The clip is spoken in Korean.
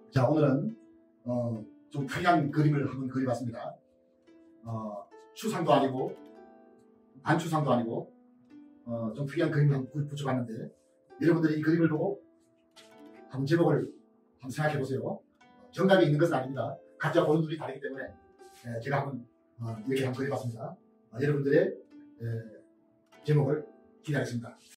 자, 오늘은 좀 특이한 그림을 한번 그려봤습니다. 추상도 아니고 반추상도 아니고 좀 특이한 그림을 한번 붙여봤는데, 여러분들이 이 그림을 보고 한번 제목을 한번 생각해 보세요. 정답이 있는 것은 아닙니다. 각자 보는 눈이 다르기 때문에 제가 한번 이렇게 한번 그려봤습니다. 여러분들의 제목을 기대하겠습니다.